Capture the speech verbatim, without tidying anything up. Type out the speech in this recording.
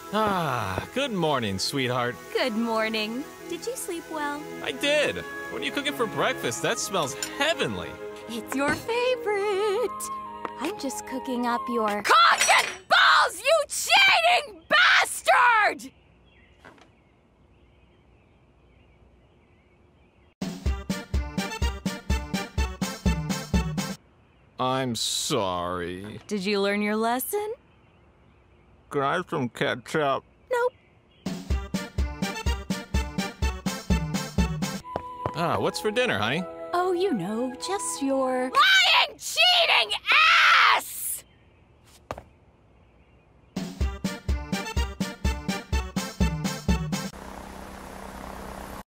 Ah, good morning, sweetheart. Good morning. Did you sleep well? I did. What are you cooking for breakfast? That smells heavenly. It's your favorite. I'm just cooking up your cock and balls, you cheating bastard! I'm sorry. Did you learn your lesson? Can I have some ketchup? Nope. Ah, what's for dinner, honey? Oh, you know, just your...